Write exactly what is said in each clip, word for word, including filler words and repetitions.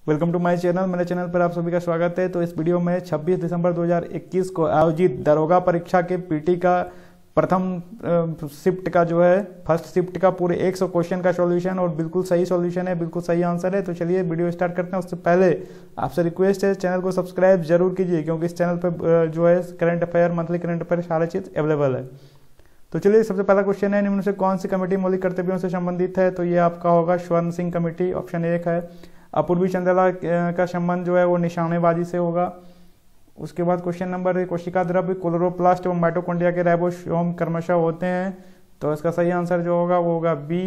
Welcome to my channel. मेरे channel पर आप सभी का स्वागत है। तो इस वीडियो में छब्बीस दिसंबर दो हज़ार इक्कीस को आयोजित दरोगा परीक्षा के पीटी का प्रथम शिफ्ट का जो है फर्स्ट शिफ्ट का पूरे सौ क्वेश्चन का सॉल्यूशन और बिल्कुल सही सॉल्यूशन है, बिल्कुल सही आंसर है। तो चलिए वीडियो स्टार्ट करते हैं। उससे पहले आपसे रिक्वेस्ट है चैनल को सब्सक्राइब जरूर कीजिए, क्योंकि इस चैनल पर जो है current affair, monthly current affair सारे चीज़ अवेलेबल है। तो चलिए सबसे पहला क्वेश्चन है, निम्न से कौन सी कमेटी मौलिक कर्तव्यों से संबंधित है? तो ये आपका होगा स्वर्ण सिंह कमेटी, ऑप्शन एक है। अपूर्वी चंद्रला का संबंध जो है वो निशानेबाजी से होगा। उसके बाद क्वेश्चन नंबर एक, कोशिका द्रव्य क्लोरोप्लास्ट एवं माइटोकॉन्ड्रिया के राइबोसोम क्रमशः होते हैं। तो इसका सही आंसर जो होगा वो होगा बी,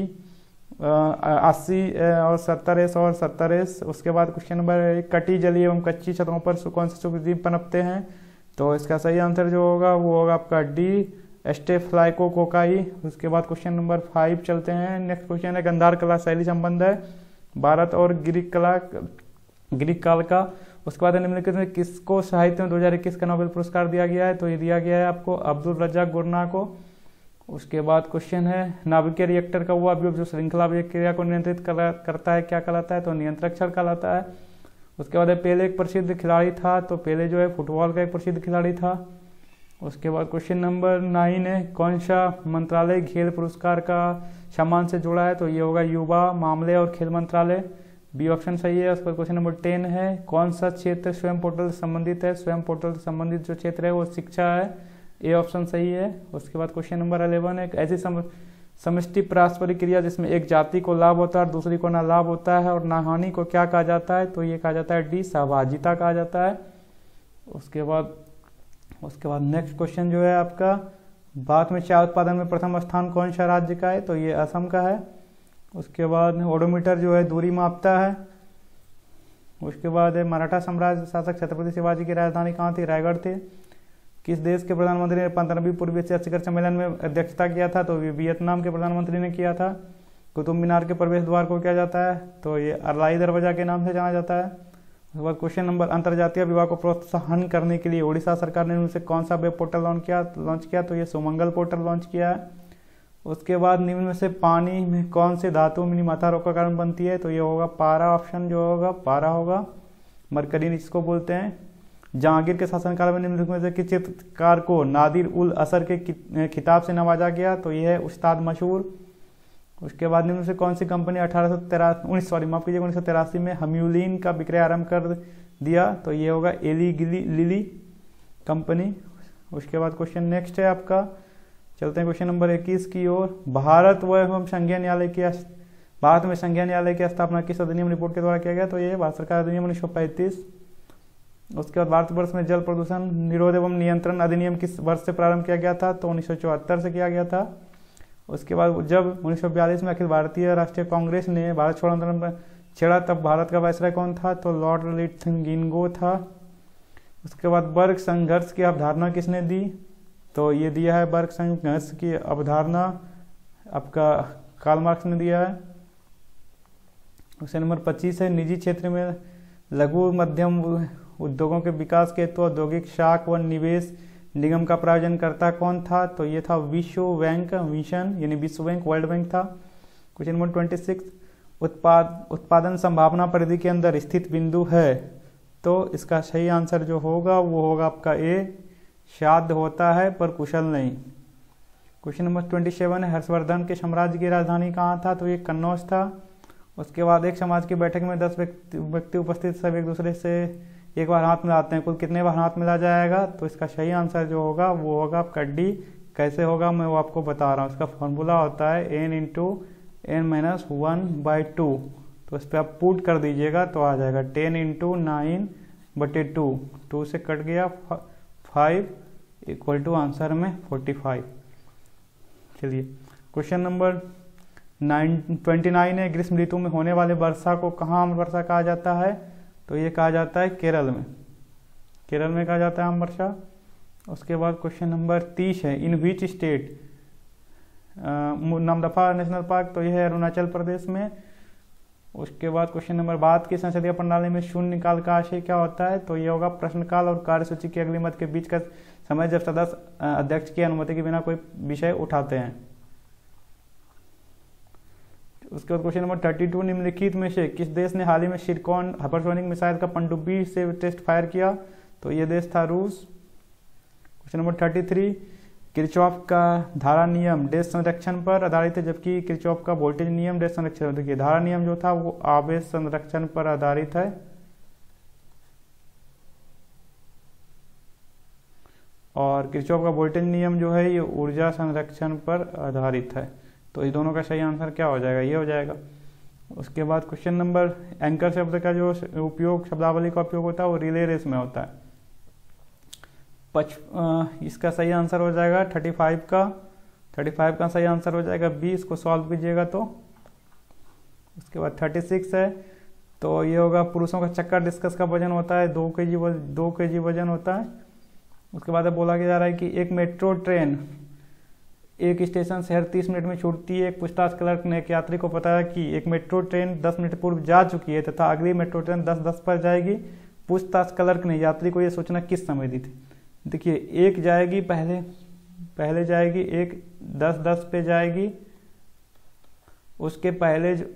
अस्सी और सत्तर एस और सत्तर एस। उसके बाद क्वेश्चन नंबर एक, कटी जलीय एवं कच्ची सतहों पर कौन से सूक्ष्मजीव पनपते हैं? तो इसका सही आंसर जो होगा वो होगा आपका डी, स्टेफ्लाइकोकोकाई। उसके बाद क्वेश्चन नंबर फाइव चलते हैं। नेक्स्ट क्वेश्चन है, गंधार कला शैली संबंध है भारत और ग्रीक कला ग्रीक काल का। उसके बाद निम्नलिखित में किसको साहित्य में दो हज़ार इक्कीस का नोबेल पुरस्कार दिया गया है? तो ये दिया गया है आपको अब्दुल रज्जाक गुरना को। उसके बाद क्वेश्चन है, नाभिकीय रिएक्टर का वो अवयव जो श्रृंखला अभिक्रिया को नियंत्रित करता है क्या कहलाता है? तो नियंत्रक क्षण कहलाता है। उसके बाद पेले एक प्रसिद्ध खिलाड़ी था, तो पेले जो है फुटबॉल का एक प्रसिद्ध खिलाड़ी था। उसके बाद क्वेश्चन नंबर नाइन है, कौन सा मंत्रालय खेल पुरस्कार का सम्मान से जुड़ा है? तो ये होगा युवा मामले और खेल मंत्रालय, बी ऑप्शन सही है। उसके बाद क्वेश्चन नंबर टेन है, कौन सा क्षेत्र स्वयं पोर्टल से संबंधित है? स्वयं पोर्टल से संबंधित जो क्षेत्र है वो शिक्षा है, ए ऑप्शन सही है। उसके बाद क्वेश्चन नंबर इलेवन है, ऐसी समष्टि पारस्परिक क्रिया जिसमें एक जाति को लाभ होता है और दूसरी को ना लाभ होता है और ना हानि को क्या कहा जाता है? तो ये कहा जाता है डी, सहभागिता कहा जाता है। उसके बाद उसके बाद नेक्स्ट क्वेश्चन जो है आपका, भारत में चाय उत्पादन में प्रथम स्थान कौन सा राज्य का है? तो ये असम का है। उसके बाद ओडोमीटर जो है दूरी मापता है। उसके बाद है, मराठा साम्राज्य शासक छत्रपति शिवाजी की राजधानी कहाँ थी? रायगढ़ थी। किस देश के प्रधानमंत्री ने पंद्रहवीं पूर्वी एशिया शिखर सम्मेलन में अध्यक्षता किया था? तो वियतनाम के प्रधानमंत्री ने किया था। कुतुब मीनार के प्रवेश द्वार को क्या जाता है? तो ये अरलाई दरवाजा के नाम से जाना जाता है। उसके बाद क्वेश्चन नंबर, अंतर्जातीय विवाह को प्रोत्साहन करने के लिए उड़ीसा सरकार ने उनसे कौन सा वेब पोर्टल लॉन्च किया लॉन्च किया तो ये सुमंगल पोर्टल लॉन्च किया है। उसके बाद निम्न में से पानी में कौन से धातु मिनीमाता रोग का कारण बनती है? तो ये होगा पारा, ऑप्शन जो होगा पारा होगा, मरकरी जिसको बोलते हैं। जहांगीर के शासनकाल में निम्नलिखित में से किस चित्रकार को नादिर उल असर के खिताब से नवाजा गया? तो यह है उस्ताद मशहूर। उसके बाद निम्न से कौन सी कंपनी अठारह सौ तिरासी उन्नीस सॉरी माफ कीजिए उन्नीस सौ तिरासी में हम्यूलिन का विक्रय आरंभ कर दिया? तो ये होगा एली गिली लिली कंपनी। उसके बाद क्वेश्चन नेक्स्ट है आपका, चलते हैं क्वेश्चन नंबर इक्कीस की ओर। भारत व एवं संघीय न्यायालय की भारत में संघीय न्यायालय की स्थापना किस अधिनियम रिपोर्ट के द्वारा किया गया? तो ये भारत सरकार अधिनियम उन्नीस सौ पैंतीस। उसके बाद भारतवर्ष में जल प्रदूषण निरोध एवं नियंत्रण अधिनियम किस वर्ष से प्रारंभ किया गया था? तो उन्नीस सौ चौहत्तर से किया गया था। उसके बाद जब उन्नीस सौ बयालीस में अखिल भारतीय राष्ट्रीय कांग्रेस ने भारत छोड़ो आंदोलन छेड़ा तब भारत का वायसराय कौन था? तो लॉर्ड लिटगिंगो था। उसके बाद वर्ग संघर्ष की अवधारणा किसने दी? तो ये दिया है वर्ग संघर्ष की अवधारणा आपका कार्ल मार्क्स ने दिया है। क्वेश्चन नंबर पच्चीस है, निजी क्षेत्र में लघु मध्यम उद्योगों के विकास के हेतु औद्योगिक शाख व निवेश निगम का प्रायोजनकर्ता कौन था? तो ये था विश्व बैंक मिशन, यानी विश्व बैंक, वर्ल्ड बैंक था। क्वेश्चन नंबर ट्वेंटी सिक्स, उत्पाद उत्पादन संभावना परिधि के अंदर स्थित बिंदु है? तो इसका सही आंसर जो होगा वो होगा आपका ए, साध्य होता है पर कुशल नहीं। क्वेश्चन नंबर ट्वेंटी सेवन है, हर्षवर्धन के साम्राज्य की राजधानी कहाँ था? तो ये कन्नौज था। उसके बाद एक समाज की बैठक में दस व्यक्ति व्यक्ति उपस्थित सब एक दूसरे से एक बार हाथ मिलाते हैं, कुल कितने बार हाथ मिला जाएगा? तो इसका सही आंसर जो होगा वो होगा आपका डी। कैसे होगा मैं वो आपको बता रहा हूँ। इसका फॉर्मूला होता है n into n minus one by two. तो इस पर आप पुट कर दीजिएगा तो आ जाएगा टेन इंटू नाइन बटे टू, टू से कट गया फाइव इक्वल टू आंसर में फोर्टी फाइव। चलिए question number nine twenty nine है, ग्रीष्म ऋतु में होने वाले वर्षा को कहाँ आम वर्षा कहा जाता है? तो ये कहा जाता है केरल में, केरल में कहा जाता है आम वर्षा। उसके बाद क्वेश्चन नंबर तीस है, in which state Namdapha national park? तो यह है अरुणाचल प्रदेश में। उसके बाद क्वेश्चन नंबर भारत की संसदीय प्रणाली में शून्य काल का आशय क्या होता है? तो ये होगा प्रश्नकाल और कार्यसूची के अगली मत के बीच का समय जब सदस्य अध्यक्ष की अनुमति के बिना कोई विषय उठाते हैं। उसके बाद क्वेश्चन नंबर थर्टी टू, निम्नलिखित में से किस देश ने हाल ही में शिरकॉन हाइपरसोनिक मिसाइल का पनडुब्बी से टेस्ट फायर किया? तो ये देश था रूस। Question number thirty three, Kirchhoff का धारा नियम डेश संरक्षण पर आधारित है, जबकि किरचॉफ का वोल्टेज नियम डेश संरक्षण। देखिए धारा नियम जो था वो आवेश संरक्षण पर आधारित है, और किरचॉफ का वोल्टेज नियम जो है ये ऊर्जा संरक्षण पर आधारित है। तो इस दोनों का सही आंसर क्या हो जाएगा? ये हो जाएगा। उसके बाद क्वेश्चन नंबर, एंकर शब्द का जो उपयोग, शब्दावली का उपयोग होता है वो रिले रेस में होता है। पच इसका सही आंसर हो जाएगा थर्टी फाइव का थर्टी फाइव का सही आंसर हो जाएगा बी। इसको सॉल्व कीजिएगा तो। उसके बाद थर्टी सिक्स है, तो ये होगा पुरुषों का चक्कर डिस्कस का वजन होता है दो के जी दो के जी वजन होता है। उसके बाद बोला जा रहा है कि एक मेट्रो ट्रेन एक स्टेशन से हर तीस मिनट में छूटती है। एक पूछताछ क्लर्क ने एक यात्री को बताया कि एक मेट्रो ट्रेन दस मिनट पूर्व जा चुकी है तथा अगली मेट्रो ट्रेन दस दस पर जाएगी। पूछताछ क्लर्क ने यात्री को यह सूचना किस समय दी थी? देखिए एक जाएगी पहले पहले जाएगी, एक दस दस पे जाएगी, उसके पहले जो,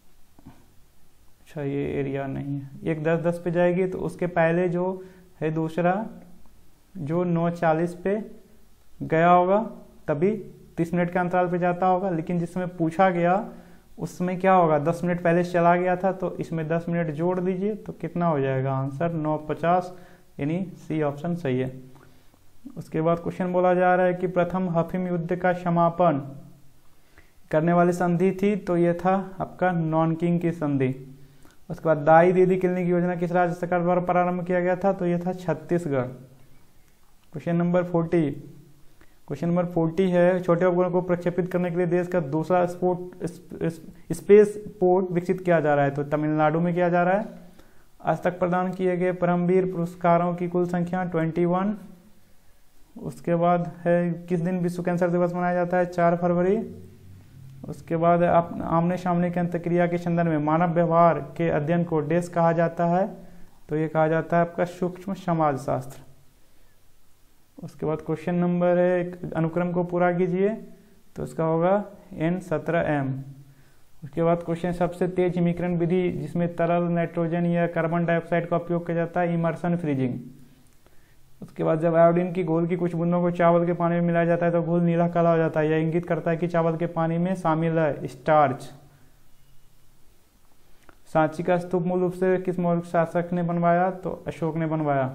अच्छा ये एरिया नहीं है, एक दस दस पे जाएगी तो उसके पहले जो है दूसरा जो नौ चालीस पे गया होगा, तभी तीस मिनट के अंतराल पे जाता होगा। लेकिन जिसमें पूछा गया उसमें क्या होगा, दस मिनट पहले चला गया था, तो इसमें दस मिनट जोड़ दीजिए तो कितना हो जाएगा आंसर? नौ पचास, यानी सी ऑप्शन सही है। उसके बाद क्वेश्चन बोला जा रहा है कि प्रथम अफीम युद्ध का समापन करने वाली संधि थी, तो ये था आपका नॉनकिंग की संधि। उसके बाद दाई दीदी क्लिनिक योजना किस राज्य सरकार द्वारा प्रारंभ किया गया था? तो ये था Chhattisgarh. Question number forty question number forty है, छोटे उपग्रहों को प्रक्षेपित करने के लिए देश का दूसरा स्पोर्ट स्पेस पोर्ट विकसित किया जा रहा है, तो तमिलनाडु में किया जा रहा है। आज तक प्रदान किए गए परमवीर पुरस्कारों की कुल संख्या इक्कीस। उसके बाद है किस दिन विश्व कैंसर दिवस मनाया जाता है? चार फरवरी। उसके बाद आमने सामने की अंतक्रिया के संदर्भ में मानव व्यवहार के अध्ययन को डेस कहा जाता है? तो ये कहा जाता है आपका सूक्ष्म समाजशास्त्र। उसके बाद क्वेश्चन नंबर है, अनुक्रम को पूरा कीजिए, तो इसका होगा एन सत्रह एम। उसके बाद क्वेश्चन, सबसे तेज हिमीकरण विधि जिसमें तरल नाइट्रोजन या कार्बन डाइऑक्साइड का उपयोग किया जाता है? Immersion freezing. उसके बाद जब आयोडीन की घोल की कुछ बूंदों को चावल के पानी में मिलाया जाता है तो घोल नीला काला हो जाता है, यह इंगित करता है कि चावल के पानी में शामिल है स्टार्च। सांची का स्तूप मूल रूप से किस मौर्य शासक ने बनवाया? तो अशोक ने बनवाया।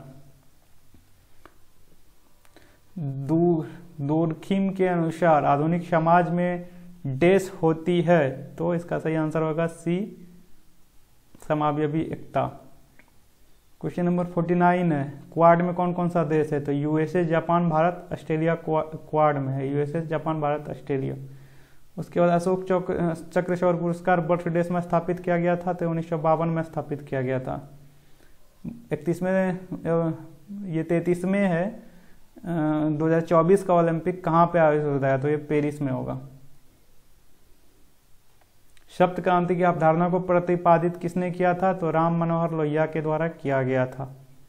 दूरखिम के अनुसार आधुनिक समाज में डेस होती है, तो इसका सही आंसर होगा सी, समावयवी एकता। क्वेश्चन नंबर फोर्टी नाइन है, क्वाड में कौन कौन सा देश है? तो USA, Japan, Bharat, Australia quad में है, यूएसए, जापान, भारत, ऑस्ट्रेलिया। उसके बाद अशोक चक्र शौर्य पुरस्कार वर्ष देश में स्थापित किया गया था? तो उन्नीस सौ बावन में स्थापित किया गया था। इकतीसवें ये तैतीसवें है, दो हज़ार चौबीस का ओलंपिक कहाँ पे आयोजित होता है? तो ये पेरिस में होगा। सप्त क्रांति की अवधारणा को प्रतिपादित किसने किया था? तो राम मनोहर लोहिया के द्वारा किया गया था।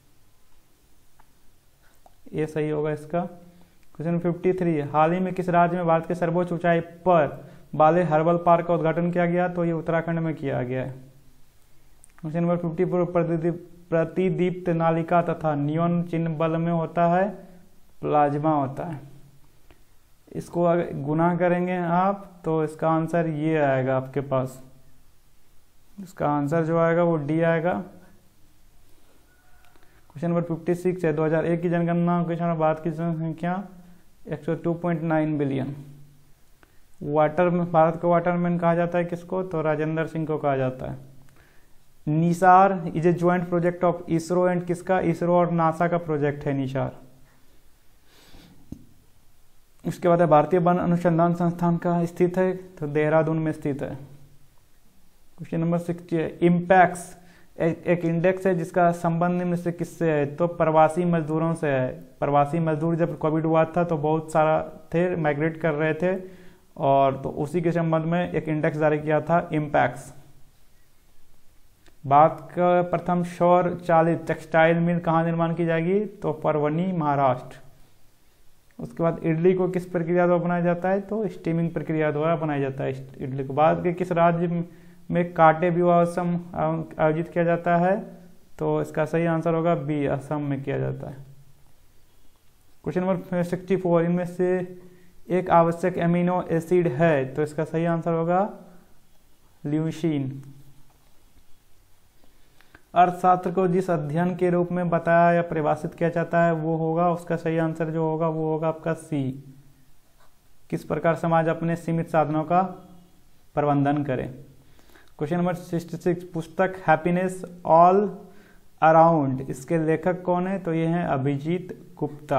ये सही होगा इसका। क्वेश्चन फिफ्टी थ्री, हाल ही में किस राज्य में भारत के सर्वोच्च ऊंचाई पर वाले हर्बल पार्क का उद्घाटन किया गया? तो ये उत्तराखंड में किया गया है। क्वेश्चन नंबर फिफ्टी फोर, प्रतिदीप्त नालिका तथा नियॉन चिन्ह बल्ब में होता है? प्लाज्मा होता है। इसको अगर गुना करेंगे आप तो इसका आंसर ये आएगा आपके पास, इसका आंसर जो आएगा वो डी आएगा। क्वेश्चन नंबर फिफ्टी सिक्स है, दो हज़ार एक की जनगणना के अनुसार भारत की जनसंख्या एक सौ दो पॉइंट नौ बिलियन। वाटर में भारत को वाटरमैन कहा जाता है किसको? तो राजेंद्र सिंह को कहा जाता है। NISAR is a joint project of ISRO and किसका? इसरो और नासा का प्रोजेक्ट है निसार। उसके बाद है भारतीय वन अनुसंधान संस्थान का स्थित है? तो देहरादून में स्थित है। क्वेश्चन नंबर सिक्सटी है, इम्पैक्स एक इंडेक्स है जिसका संबंध निम्न से किससे है? तो प्रवासी मजदूरों से है। प्रवासी मजदूर जब कोविड हुआ था तो बहुत सारा थे, माइग्रेट कर रहे थे, और तो उसी के संबंध में एक इंडेक्स जारी किया था इम्पैक्स। भारत का प्रथम सौर चालित टेक्सटाइल मिल कहाँ निर्माण की जाएगी? तो परवनी, महाराष्ट्र। उसके बाद इडली को किस प्रक्रिया द्वारा बनाया जाता है, तो स्टीमिंग प्रक्रिया द्वारा बनाया जाता है इडली को। बाद के किस राज्य में काटे विवाह उत्सव आयोजित किया जाता है, तो इसका सही आंसर होगा बी, असम में किया जाता है। क्वेश्चन नंबर सिक्सटी फोर, इनमें से एक आवश्यक एमिनो एसिड है, तो इसका सही आंसर होगा ल्यूसीन। अर्थशास्त्र को जिस अध्ययन के रूप में बताया या परिभाषित किया जाता है वो होगा, उसका सही आंसर जो होगा वो होगा आपका सी, किस प्रकार समाज अपने सीमित साधनों का प्रबंधन करे। क्वेश्चन नंबर सिक्सटी सिक्स, पुस्तक हैप्पीनेस ऑल अराउंड, इसके लेखक कौन है, तो ये हैं Abhijit Gupta.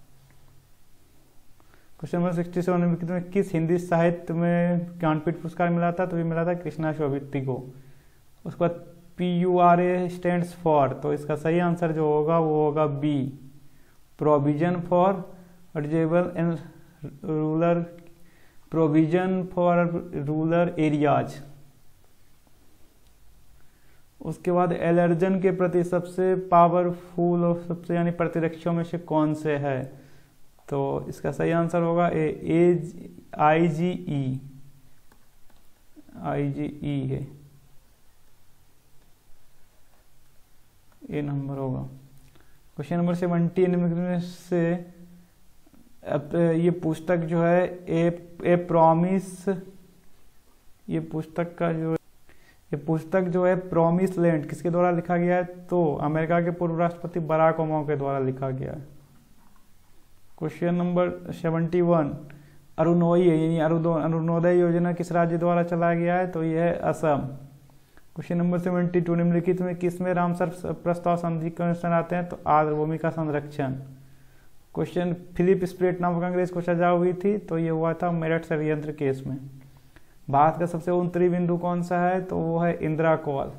Question number sixty seven, किस हिंदी साहित्य में ज्ञानपीठ पुरस्कार मिला था, तो ये मिला था कृष्णा शोभिती को। उसके बाद P U R A stands for, तो इसका सही आंसर जो होगा वो होगा B, provision for disabled and rural provision for rural areas. उसके बाद एलर्जन के प्रति सबसे पावरफुल और सबसे यानी प्रतिरक्षों में से कौन से है, तो इसका सही आंसर होगा ए, as I G E, I G E है, ए नंबर होगा। क्वेश्चन नंबर सेवनटीन में से अब ये पुस्तक जो है ए ए प्रॉमिस, ये पुस्तक का जो ये पुस्तक जो है प्रॉमिस लैंड किसके द्वारा लिखा गया है, तो अमेरिका के पूर्व राष्ट्रपति बराक ओबामा के द्वारा लिखा गया है। Question number seventy one, Arunodaya यानी अरुणोदय योजना किस राज्य द्वारा चलाया गया है, तो यह है Assam. Question number seventy two, निम्नलिखित में किस में रामसर प्रस्ताव संधि क्वेश्चन आते हैं, तो आर्द्रभूमि का संरक्षण। क्वेश्चन, फिलिप स्प्रेट नामक अंग्रेज को सजा हुई थी, तो ये हुआ था मेरठ षड्यंत्र केस में। भारत का सबसे उत्तरी बिंदु कौन सा है, तो वो है इंदिरा कॉल।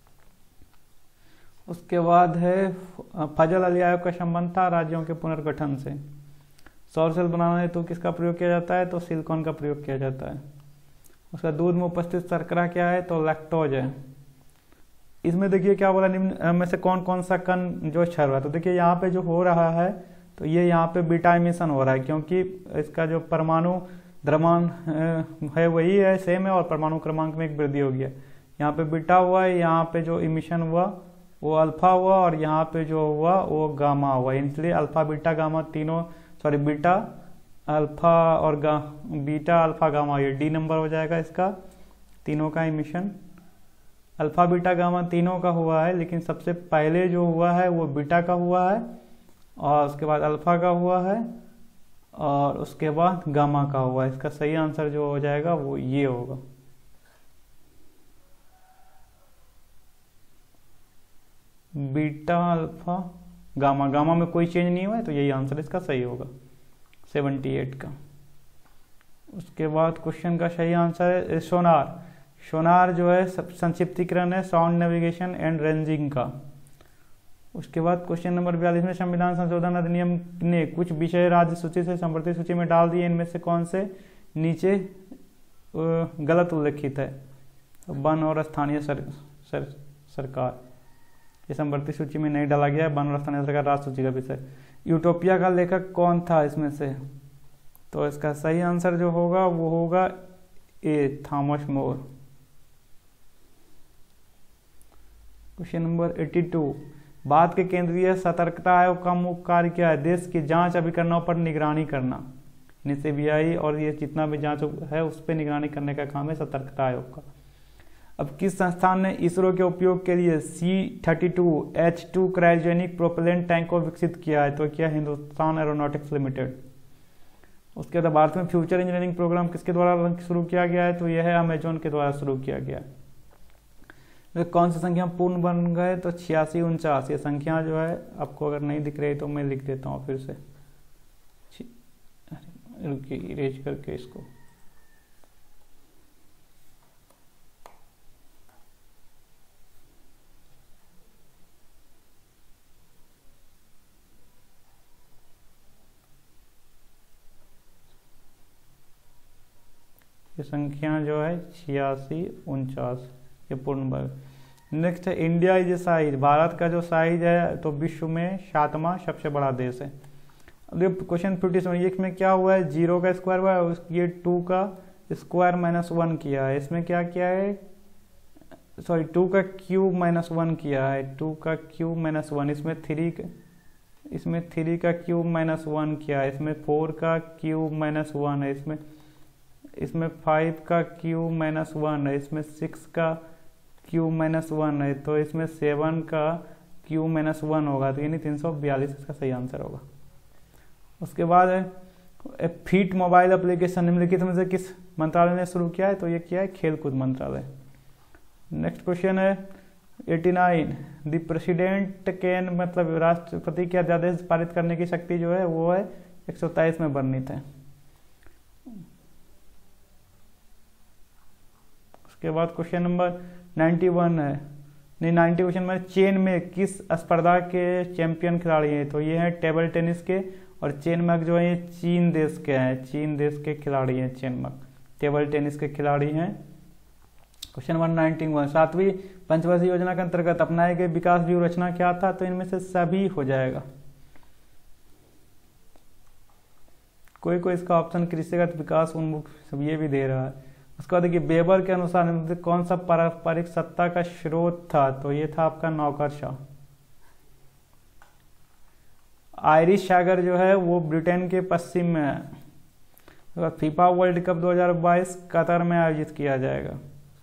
उसके बाद है फजल अली आयोग का संबंध था राज्यों के पुनर्गठन से। सौर सेल बनाने हेतु किसका प्रयोग किया जाता है, तो सिलिकॉन का प्रयोग किया जाता है। उसका दूध में उपस्थित शर्करा क्या है, तो लैक्टोज है। इसमें देखिए क्या बोला, निम्न में से कौन कौन सा कण जो क्षय हुआ, तो देखिए यहाँ पे जो हो रहा है तो ये यहाँ पे बीटा इमिशन हो रहा है, क्योंकि इसका जो परमाणु द्रव्यमान है वही है, सेम है, और परमाणु क्रमांक में एक वृद्धि हो गया। यहाँ पे बीटा हुआ है, यहाँ पे जो इमिशन हुआ वो अल्फा हुआ, और यहाँ पे जो हुआ वो गामा हुआ, इसलिए अल्फा बीटा गामा तीनों सॉरी बीटा अल्फा और गा बीटा अल्फा गामा, ये डी नंबर हो जाएगा इसका, तीनों का इमिशन। अल्फा बीटा गामा तीनों का हुआ है, लेकिन सबसे पहले जो हुआ है वो बीटा का हुआ है, और उसके बाद अल्फा का हुआ है, और उसके बाद गामा का हुआ है। इसका सही आंसर जो हो जाएगा वो ये होगा। बीटा अल्फा गामा, गामा में कोई चेंज नहीं हुआ है, तो यही आंसर इसका सही होगा सेवेंटी एट का। उसके बाद क्वेश्चन का सही आंसर है सोनार। सोनार जो है संक्षिप्तीकरण है साउंड नेविगेशन एंड रेंजिंग का। उसके बाद क्वेश्चन नंबर बयालीस में संविधान संशोधन अधिनियम ने कुछ विषय राज्य सूची से संवर्धित सूची में डाल दिए, इनमें से कौन से नीचे गलत उल्लेखित है, वन और स्थानीय सर, सर, सरकार, ये संवर्धित सूची में नहीं डाला गया है, वन और स्थानीय सरकार राज्य सूची का विषय। यूटोपिया का लेखक कौन था इसमें से, तो इसका सही आंसर जो होगा वो होगा A, Thomas More. Question number eighty two, Bharat के केंद्रीय सतर्कता आयोग का मुख्य कार्य क्या है, देश की जांच अभिकरणों पर निगरानी करना। सीबीआई और ये जितना भी जांच है उस पर निगरानी करने का काम है सतर्कता आयोग का। अब किस संस्थान ने इसरो के उपयोग के लिए C thirty two H two cryogenic propellant tank को विकसित किया है, तो क्या हिंदुस्तान एरोनॉटिक्स लिमिटेड। उसके बाद भारत में फ्यूचर इंजीनियरिंग प्रोग्राम किसके द्वारा शुरू किया गया है, तो यह है अमेजोन के द्वारा शुरू किया गया है। तो कौन सी संख्या पूर्ण बन गए, तो छियासी उनचास, ये संख्या जो है आपको अगर नहीं दिख रही तो मैं लिख देता हूँ फिर से, रुकिए इरेज करके इसको। ये संख्या जो है छियासी उनचास, ये पूर्ण वर्ग। नेक्स्ट है India is a size, Bharat का जो साइज है तो विश्व में सातवां सबसे बड़ा देश है। क्वेश्चन फिफ्टी सेवन, इसमें क्या हुआ है, जीरो का स्क्वायर हुआ है, ये टू का स्क्वायर माइनस वन किया है, इसमें क्या किया है, सॉरी टू का क्यूब माइनस वन किया है, टू का क्यूब माइनस वन, इसमें थ्री इसमें थ्री का क्यूब माइनस वन किया है, इसमें फोर का क्यूब माइनस वन है, इसमें इसमें फाइव का क्यूब माइनस वन है, इसमें सिक्स का क्यूब माइनस वन है, तो इसमें सेवन का क्यूब माइनस वन होगा, तो यानी तीन सौ बयालीस इसका सही आंसर होगा। उसके बाद है फीट मोबाइल एप्लीकेशन निम्नलिखित में से किस मंत्रालय ने शुरू किया है, तो ये किया है खेलकूद मंत्रालय। नेक्स्ट क्वेश्चन है नवासी, द प्रेसिडेंट कैन, मतलब राष्ट्रपति के अध्यादेश पारित करने की शक्ति जो है वो है एक सौ तेईस में वर्णित है। उसके बाद क्वेश्चन नंबर इक्यानवे है, नहीं नाइन्टी क्वेश्चन में चेन में किस स्पर्धा के चैंपियन खिलाड़ी हैं, तो ये है टेबल टेनिस के, और चेनमक जो है ये चीन देश के हैं, चीन देश के खिलाड़ी हैं चेनमक, टेबल टेनिस के खिलाड़ी हैं। क्वेश्चन नंबर नाइनटीन, सातवीं पंचवर्षीय योजना के अंतर्गत अपनाए गए विकास व्यूह रचना क्या था, तो इनमें से सभी हो जाएगा, कोई कोई इसका ऑप्शन कृषिगत विकास उन्मुख सब ये भी दे रहा है। उसके बाद देखिए बेबर के अनुसार कौन सा पारंपरिक सत्ता का स्रोत था, तो ये था आपका नौकरशाह। आयरिश सागर जो है वो ब्रिटेन के पश्चिम में है। फीफा वर्ल्ड कप दो हज़ार बाईस कतर में आयोजित किया जाएगा,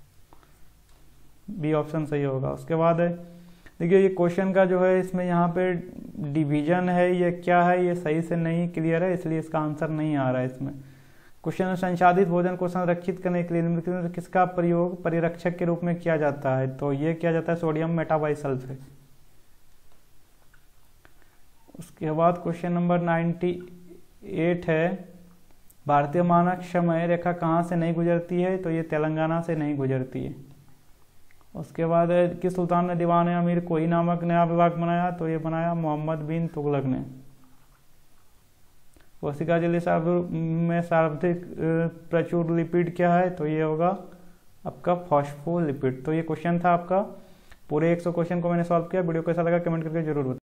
बी ऑप्शन सही होगा। उसके बाद है देखिए ये क्वेश्चन का जो है इसमें यहाँ पे डिवीजन है, ये क्या है, ये सही से नहीं क्लियर है, इसलिए इसका आंसर नहीं आ रहा है इसमें। क्वेश्चन संसाधित भोजन को संरक्षित करने के लिए किसका प्रयोग परिरक्षक के रूप में किया जाता है, तो ये किया जाता है सोडियम मेटाबाइसल्फेट। उसके बाद क्वेश्चन नंबर अट्ठानवे है, भारतीय मानक समय रेखा कहाँ से नहीं गुजरती है, तो ये तेलंगाना से नहीं गुजरती है। उसके बाद किस सुल्तान ने दीवान अमीर कोही नामक नया विभाग बनाया, तो ये बनाया मोहम्मद बिन तुगलक ने। कोशिका झिल्ली में सर्वाधिक प्रचुर लिपिड क्या है, तो ये होगा आपका फॉस्फोलिपिड। तो ये क्वेश्चन था आपका, पूरे सौ क्वेश्चन को मैंने सॉल्व किया। वीडियो कैसा लगा कमेंट करके जरूर बताएं।